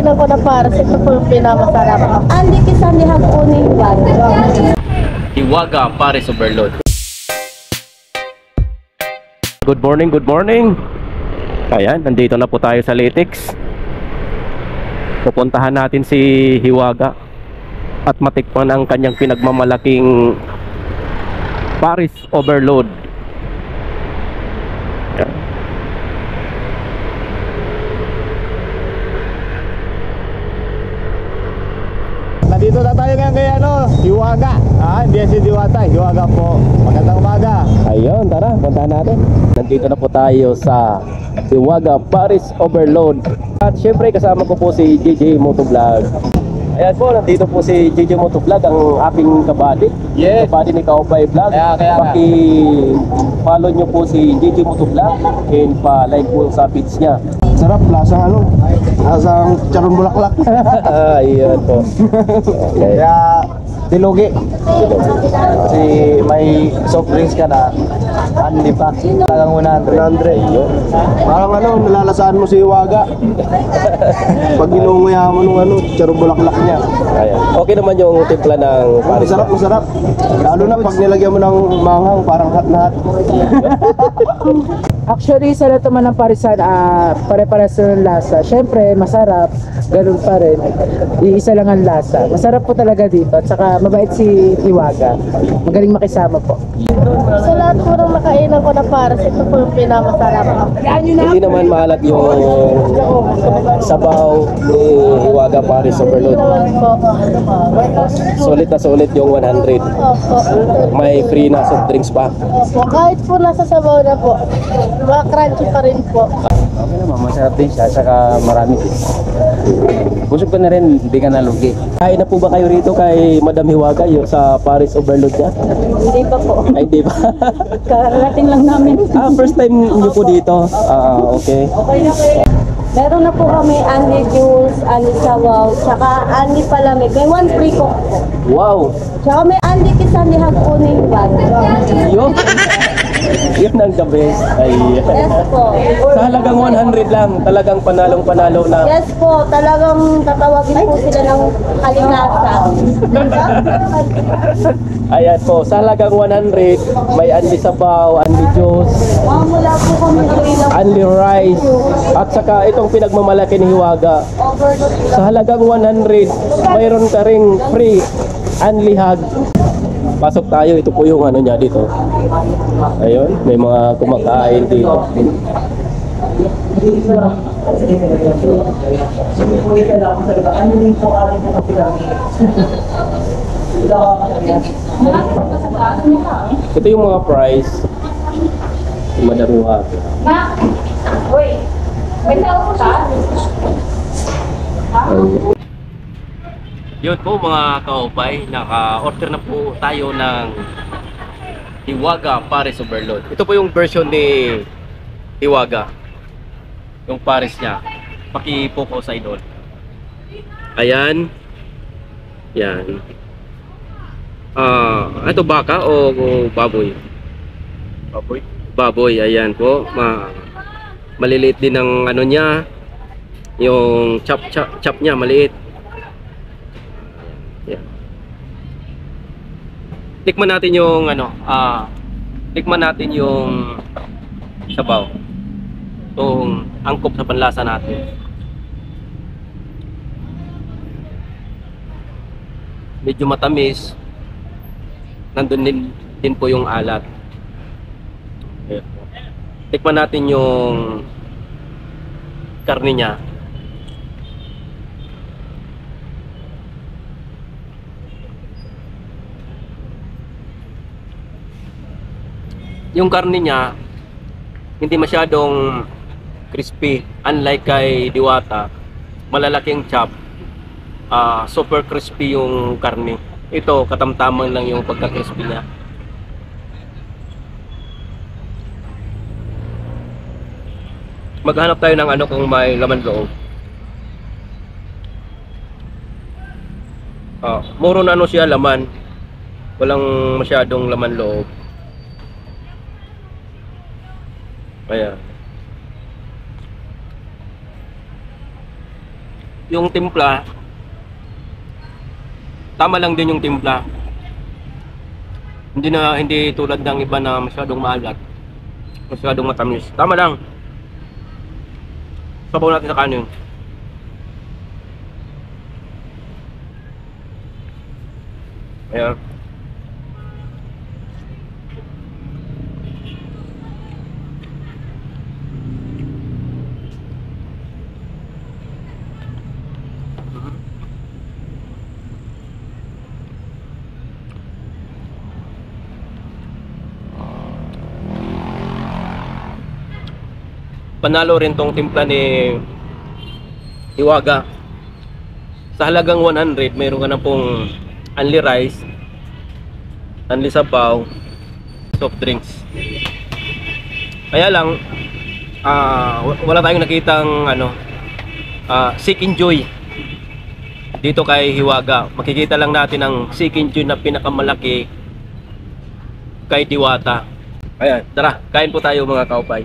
nakainan ko na pares, ito po yung pinakamasarap. Andi kisang lihag uning Hiwaga Pares Overload. Good morning, good morning. Ayan, nandito na po tayo sa Litix. Pupuntahan natin si Hiwaga at matikman ang kanyang pinagmamalaking Pares Overload. Ayan. Nandito na tayo ngayon kay Hiwaga. Hindi si Diwata, Hiwaga po. Magandang umaga. Ayun, tara, puntahan natin. Nandito na po tayo sa Hiwaga Pares Overload. At syempre kasama ko po si JJ Motovlog. Ayan po, nandito po si JJ Motovlog, ang aking kabady. Yes. Kabady ni Kaupay Vlog. Kaya Paki-follow nyo po si JJ Motovlog and pa-like po sa page niya. sarap, lasang lasang charon bulaklak. Ayan po. Okay. Kaya dilugi. Kasi may soft drinks ka na. Anli pa. Tagang 100. Parang nalalasaan mo si Hiwaga. Pag inunguya mo nung charon bulaklak niya. Ayan. Okay naman yung timpla ng Pares. Masarap. Lalo na pag nilagyan mo ng manghang, parang hot na hot. Actually, sa lahat naman ng parisan, pare-pares ng lasa. Siyempre, masarap, ganun pa rin. Iisa lang ang lasa. Masarap po talaga dito. At saka, mabait si Hiwaga. Magaling makisama po. Sa lahat po ng nakainan ko na pares, ito po yung pinakamasarap. Hindi naman maalat yung sabaw ni Hiwaga Pares Overload. Naman po. Sulit na sulit yung 100. Opo. May free na soft drinks pa. Opo. Kahit po nasa sabaw na po, crunchy pa rin po. Okay naman, masarap din siya, saka marami din. Busog ka na rin, hindi ka nalugi. Kain na po ba kayo rito kay Madam Hiwaga yung sa Pares Overload niya? Hindi pa po. Ay, di ba? Kararating lang namin. First time niyo po dito. Okay. Meron na po kami Anli Juice, Anli Sawaw, tsaka Anli Palamig. May one free coke po. Wow! Tsaka may Anli kisang lihag uning Yun! Yun ang the best. Ay. Yes po. Sa halagang 100 lang, talagang panalong-panalo na. Yes po, talagang tatawagin po sila ng kalingasa. Ayan po, sa halagang 100, may anli sabaw, anli juice, Mula po kami available. anli rice, at saka itong pinagmamalaki ni Hiwaga. Sa halagang 100, mayroon ka ring free anli hug. Pasok tayo, ito po yung niya dito. Ayun, may mga kumakain dito. Ito yung mga price. Madam Hiwaga. Yun po mga kaupay, naka-order na po tayo ng Hiwaga Pares Overload. Ito po yung version ni Hiwaga, yung pares niya. Paki-focus sa idol. Ayan. Yan. Ito baka o baboy? Baboy, ayan po. Maliliit din ang niya. Yung chop niya maliit. Yan. Tikman natin yung tikman natin yung sabaw. Itong angkop sa panlasa natin. Medyo matamis. Nandun din po yung alat. Ayan. Tikman natin yung karne niya. Yung karne niya hindi masyadong crispy, unlike kay Diwata, malalaking chop. Super crispy yung karne. Ito katamtaman lang yung pagka-crispy niya. Maghanap tayo ng kung may laman loob. Muro na siya laman. Walang masyadong laman loob. Ayan. yung timpla, tama lang din yung timpla. Hindi tulad ng iba na masyadong maalat, masyadong matamis. Tama lang. Sabaw natin sa kanin. Ayan. Panalo rin tong timpla ni Hiwaga. Sa halagang 100, mayroon ka na pong only rice, only sabaw, soft drinks. Kaya lang, wala tayong nakitang Seek Enjoy dito kay Hiwaga. Makikita lang natin ang Seek Enjoy na pinakamalaki kay Diwata. Ayan, tara, kain po tayo mga kaupay.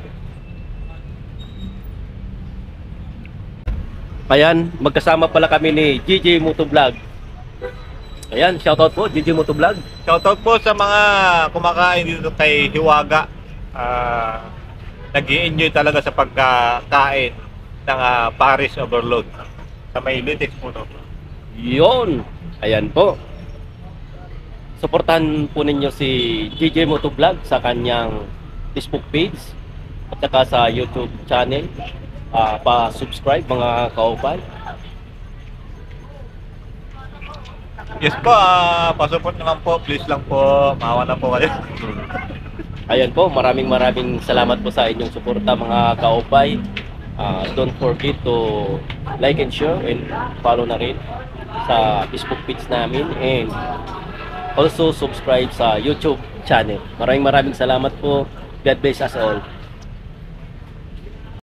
Ayan, magkasama pala kami ni GJ Motovlog. Ayan, shoutout po, GJ Motovlog. Shoutout po sa mga kumakain dito kay Hiwaga. Nag-i-enjoy talaga sa pagkakain ng Paris Overload. Sa may Litex po to. Yun, ayan po. Suportahan po ninyo si GJ Motovlog sa kanyang Facebook page at saka sa YouTube channel. Pa-subscribe mga kaupay. Yes po, pasupport naman po. Please lang po, maawa na po kayo. Ayan po, maraming salamat po sa inyong suporta mga kaupay. Don't forget to like and share and follow na rin sa Facebook page namin, and also subscribe sa YouTube channel. Maraming salamat po. God bless us all.